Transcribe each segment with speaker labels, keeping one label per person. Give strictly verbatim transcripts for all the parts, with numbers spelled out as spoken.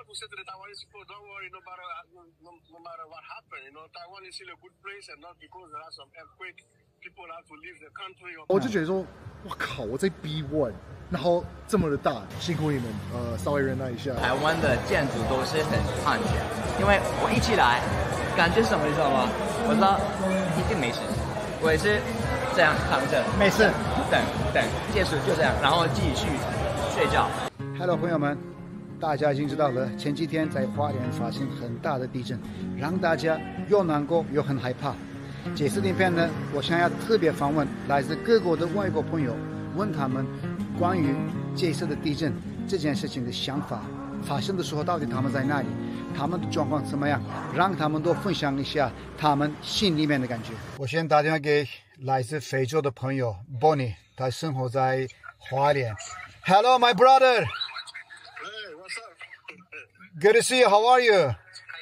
Speaker 1: want to say to the Taiwanese people, don't worry, no matter no, no, no matter what happened, you know, Taiwan is still a good place, and not because there are some earthquake, people have to leave the country.
Speaker 2: 我就觉得说，我靠，我在 B 一， 然后这么的大，辛苦你们，呃，稍微忍耐一下。
Speaker 3: 台湾的建筑都是很安全，因为我一起来，感觉什么你知道吗？我知道一定没事，我也是这样躺着，
Speaker 4: 没事，
Speaker 3: 等等结束就这样，然后继续睡觉。
Speaker 4: Hello， 朋友们，大家已经知道了，前几天在花莲发生很大的地震，让大家又难过又很害怕。这次影片呢，我想要特别访问来自各国的外国朋友，问他们关于这次的地震这件事情的想法，发生的时候到底他们在哪里，他们的状况怎么样，让他们都分享一下他们心里面的感觉。我先打电话给来自非洲的朋友 Bonnie， 他生活在花莲。Hello, my brother.
Speaker 1: Hey, what's up?
Speaker 4: Good to see you. How are you?
Speaker 1: I'm okay.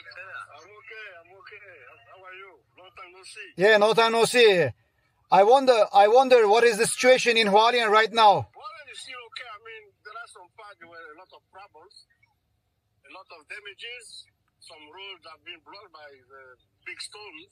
Speaker 1: I'm okay. How are you? Long time no see.
Speaker 4: Yeah, no time no see. I wonder. I wonder what is the situation in Hualien right now.
Speaker 1: Hualien is still okay. I mean, there are some parts where a lot of problems, a lot of damages. Some roads have been blocked by the big storms.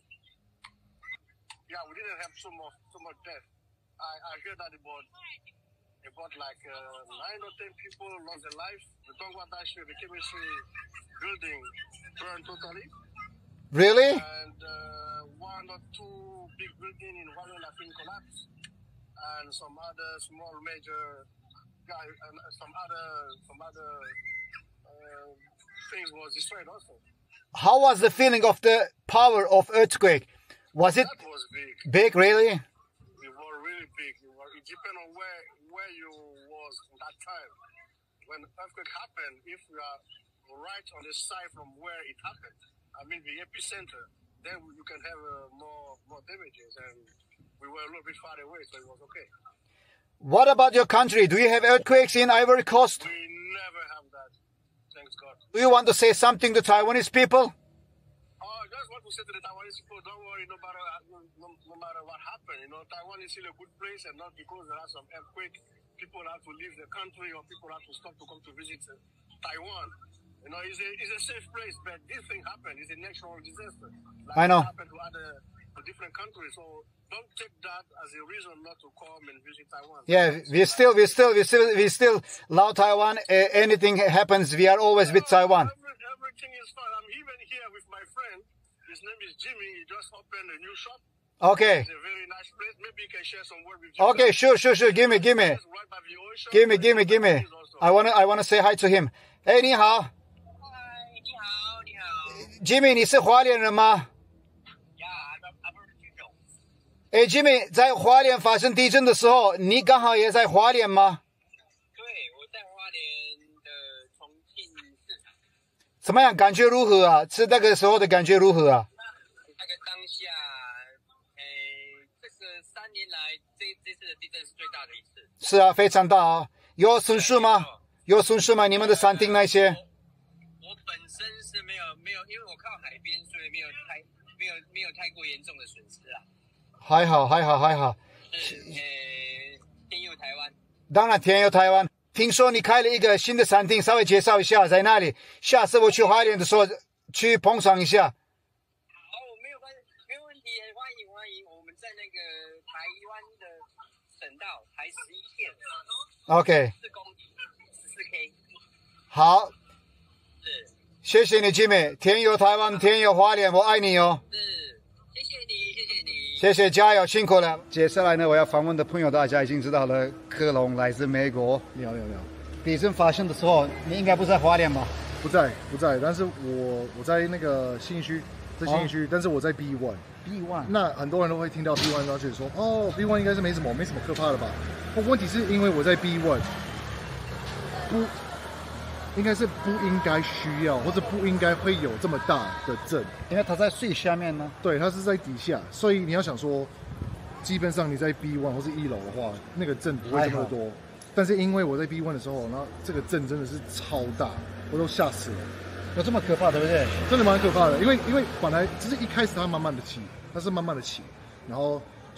Speaker 1: Yeah, we didn't have so much so much death. I I heard that about. About like uh, nine or ten people lost their life. The Dongwa Dashi, the chemistry building burned totally.
Speaker 4: Really?
Speaker 1: And uh, one or two big buildings in Hualien have been collapsed. And some other small major guy and some other some other uh, things was destroyed also.
Speaker 4: How was the feeling of the power of earthquake? Was it
Speaker 1: that was big?
Speaker 4: Big, really?
Speaker 1: It was really big. It, was, it depends on where where you was that time. When the earthquake happened, if you are right on the side from where it happened, I mean the epicenter, then you can have uh, more more damages. And we were a little bit far away, so it was okay.
Speaker 4: What about your country? Do you have earthquakes in Ivory Coast?
Speaker 1: We never have that, thanks God.
Speaker 4: Do you want to say something to Taiwanese people?
Speaker 1: Oh, I just want to say to the Taiwanese people, don't worry, no matter no, no matter what happened, you know, Taiwan is still a good place, and not because there are some earthquake, people have to leave the country or people have to stop to come to visit uh, Taiwan. You know, it's a it's a safe place, but this thing happened. It's a natural disaster. Like
Speaker 4: I know.
Speaker 1: It happened to other to different countries, so don't take that as a reason not to come and visit Taiwan.
Speaker 4: Yeah, we still, we still, we still, we still love Taiwan. Uh, anything happens, we are always with Taiwan.
Speaker 1: Every, everything is fine. I'm even here with my friend. His name is Jimmy. He just opened a new shop.
Speaker 4: Okay.
Speaker 1: It's a very nice place. Maybe you can share some word with you.
Speaker 4: Okay, sure, sure, sure. Give me, give me,
Speaker 1: Right by the ocean.
Speaker 4: give me, give me, give me. I wanna, I wanna say hi to him. Hey, 你好。
Speaker 5: 嗨，你好，你好。
Speaker 4: Jimmy， 你是花莲人吗？
Speaker 5: Yeah, I'm I'm from Jimmy.
Speaker 4: 哎 ，Jimmy， 在花莲发生地震的时候，你刚好也在花莲吗？
Speaker 5: 对，我在花莲的重庆市。
Speaker 4: 怎么样？感觉如何啊？是那个时候的感觉如何啊？
Speaker 5: 那个当下，诶，这个三年来这这次的地震是最大的一次。
Speaker 4: 是啊，非常大啊。有损失吗？有损失吗？你们的餐厅那些？
Speaker 5: 我本身是没有没有，因为我靠海边，所以没有太没有没有太过严重的损失啊。
Speaker 4: 还好，还好，还好。
Speaker 5: 是，诶，天佑台湾。
Speaker 4: 当然，天佑台湾。听说你开了一个新的餐厅，稍微介绍一下在哪里？下次我去花莲的时候去捧场一下。
Speaker 5: 好，没有关系，没有问题，欢迎欢迎。我们在那个台湾的省道台十一线
Speaker 4: OK，
Speaker 5: 四公里，十四 K。
Speaker 4: 好，
Speaker 5: 是
Speaker 4: 谢谢你，Jimmy。天佑台湾，天佑花莲，我爱你哦。
Speaker 5: 是，谢谢你，谢谢你。
Speaker 4: 谢谢，加油，辛苦了。接下来呢，我要访问的朋友大家已经知道了，科隆来自美国。
Speaker 2: 你好，你好，你好。
Speaker 4: 地震发生的时候，你应该不在花莲吧？
Speaker 2: 不在，不在，但是我我在那个信义区，在信义区，哦、但是我在 B 一。
Speaker 4: B 一。
Speaker 2: 那很多人都会听到 B 一，然后觉得说，哦 ，B 一应该是没什么，没什么可怕的吧？不，问题是因为我在 B 一，不，应该是不应该需要，或者不应该会有这么大的震，
Speaker 4: 因为它在最下面呢。
Speaker 2: 对，它是在底下，所以你要想说，基本上你在 B 一 或是一楼的话，那个震不会这么多。但是因为我在 B 一 的时候，然后这个震真的是超大，我都吓死了。
Speaker 4: 有这么可怕，对不对？
Speaker 2: 真的蛮可怕的，因为因为本来只是一开始它慢慢的起，它是慢慢的起，然后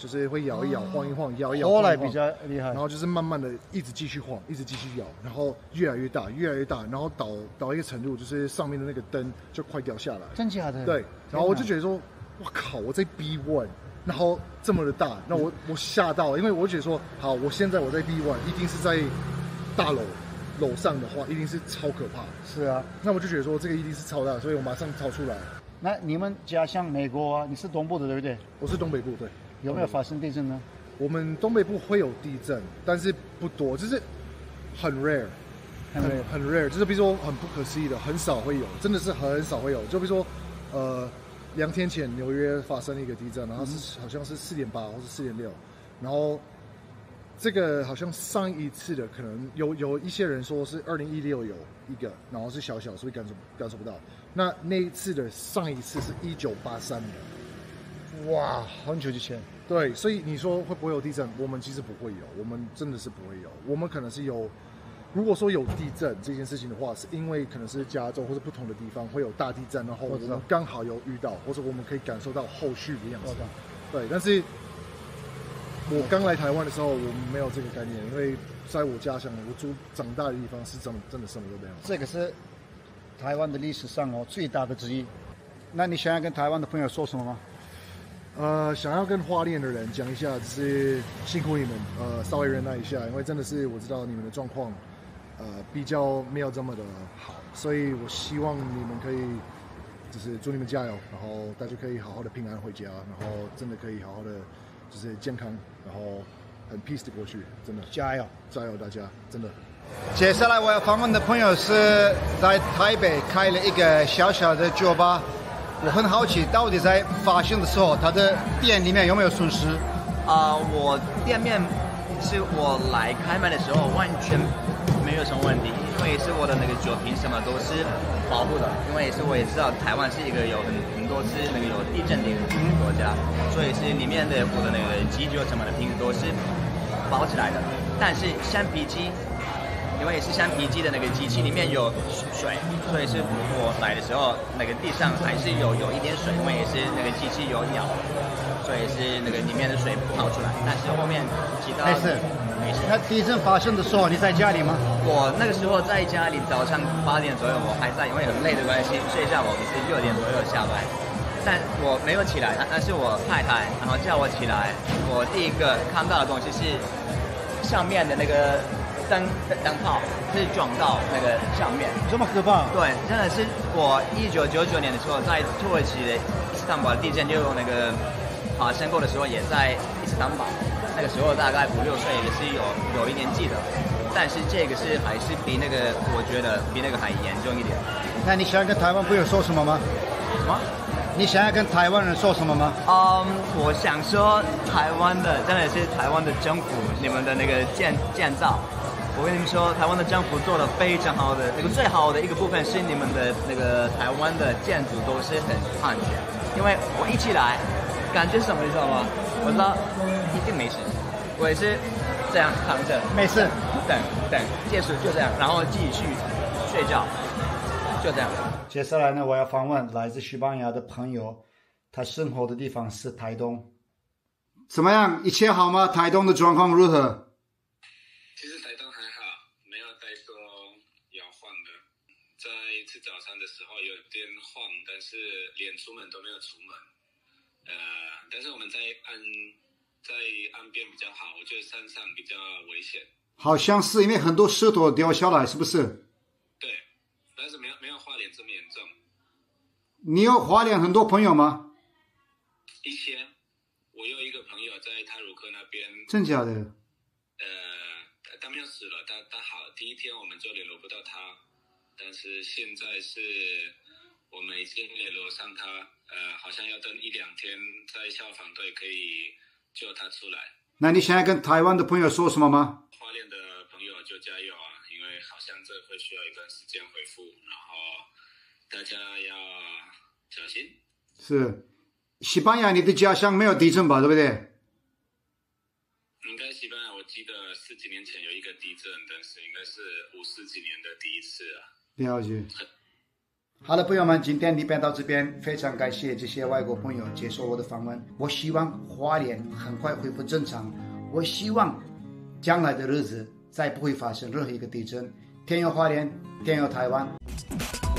Speaker 2: 就是会摇一摇、晃一晃、摇一摇。
Speaker 4: 后来比较厉害，
Speaker 2: 然后就是慢慢的一直继续晃，一直继续摇，然后越来越大，越来越大，然后导到一个程度，就是上面的那个灯就快掉下来。
Speaker 4: 真假的？
Speaker 2: 对，然后我就觉得说，我靠，我在 B 一，然后这么的大，那我我吓到了，因为我觉得说，好，我现在我在 B 一，一定是在大楼楼上的话，一定是超可怕。
Speaker 4: 是啊，
Speaker 2: 那我就觉得说，这个一定是超大，所以我马上逃出来。
Speaker 4: 那你们家乡美国啊，你是东部的对不对？
Speaker 2: 我是东北部，对。
Speaker 4: 有没有发生地震呢？
Speaker 2: 我们东北部会有地震，但是不多，就是很 rare， 很 rare， 很 rare， 就是比如说很不可思议的，很少会有，真的是很少会有。就比如说，呃，两天前纽约发生了一个地震，然后是好像是四点八或是四点六，然后这个好像上一次的可能有有一些人说是二零一六有一个，然后是小小，所以感受感受不到。那那一次的上一次是一九八三年。
Speaker 4: 哇，很久之前。
Speaker 2: 对，所以你说会不会有地震？我们其实不会有，我们真的是不会有。我们可能是有，如果说有地震这件事情的话，是因为可能是加州或者不同的地方会有大地震，然后我们刚好有遇到，或者我们可以感受到后续的样子。对，但是我刚来台湾的时候，我们没有这个概念，因为在我家乡，我住长大的地方是真的真的什么都没有。
Speaker 4: 这个是台湾的历史上哦最大的之一。那你想要跟台湾的朋友说什么吗？
Speaker 2: 呃，想要跟花莲的人讲一下，就是辛苦你们，呃，稍微忍耐一下，因为真的是我知道你们的状况，呃，比较没有这么的好，所以我希望你们可以，就是祝你们加油，然后大家可以好好的平安回家，然后真的可以好好的，就是健康，然后很 peace 的过去，真的
Speaker 4: 加油，
Speaker 2: 加油，大家，真的。
Speaker 4: 接下来我要访问的朋友是在台北开了一个小小的酒吧。我很好奇，到底在发现的时候，他的店里面有没有损失？
Speaker 3: 啊、呃，我店面是我来开卖的时候完全没有什么问题，因为是我的那个酒瓶什么都是保护的，因为是我也知道台湾是一个有很很多次那个有地震的一个国家，所以是里面的我的那个基酒什么的瓶子都是包起来的，但是橡皮机。因为是橡皮机的那个机器里面有水，所以是我来的时候，那个地上还是有有一点水，因为也是那个机器有咬，所以是那个里面的水跑出来。但是后面其他
Speaker 4: 没事，
Speaker 3: 没事。
Speaker 4: 那地震发生的时候你在家里吗？
Speaker 3: 我那个时候在家里，早上八点左右我还在，因为很累的关系，睡觉我们是六点左右下班，但我没有起来，那是我太太，然后叫我起来，我第一个看到的东西是上面的那个。灯灯泡是撞到那个上面，
Speaker 4: 这么可怕？
Speaker 3: 对，真的是我一九九九年的时候在土耳其的伊斯坦堡地震就有那个发生过的时候，也在伊斯坦堡，那个时候大概五六岁也是有有一点记得，但是这个是还是比那个我觉得比那个还严重一点。
Speaker 4: 那你想要跟台湾朋友说什么吗？
Speaker 3: 什么？
Speaker 4: 你想要跟台湾人说什么吗？
Speaker 3: 嗯，我想说台湾的真的是台湾的政府，你们的那个建建造。我跟你们说，台湾的政府做的非常好的，那个最好的一个部分是你们的那个台湾的建筑都是很安全，因为我一起来，感觉什么你知道吗？我知道一定没事，我也是这样躺着，
Speaker 4: 没事，
Speaker 3: 等等结束就这样，然后继续睡觉，就这样。
Speaker 4: 接下来呢，我要访问来自西班牙的朋友，他生活的地方是台东，怎么样？一切好吗？台东的状况如何？
Speaker 6: 其实台东还好，没有太多摇晃的。在吃早餐的时候有点晃，但是连出门都没有出门。呃，但是我们在岸在岸边比较好，我觉得山上比较危险。
Speaker 4: 好像是因为很多石头掉下来，是不是？
Speaker 6: 对，但是没有没有花莲这么严重。
Speaker 4: 你有花莲很多朋友吗？
Speaker 6: 一些，我有一个朋友在太鲁阁那边。
Speaker 4: 真假的？
Speaker 6: 呃。他没有死了，他他好，第一天我们就联络不到他，但是现在是我们已经联络上他，呃，好像要等一两天，在消防队可以救他出来。
Speaker 4: 那你现在跟台湾的朋友说什么吗？
Speaker 6: 花莲的朋友就加油啊，因为好像这会需要一段时间恢复，然后大家要小心。
Speaker 4: 是，西班牙你的家乡没有地震吧？对不对？
Speaker 6: 应该西班牙，我记得十几年前有一个地震，但是应该是五十几年的第一次啊。
Speaker 4: 了解。 好了，朋友们，今天影片到这边，非常感谢这些外国朋友接受我的访问。我希望花莲很快恢复正常，我希望将来的日子再不会发生任何一个地震。天佑花莲，天佑台湾。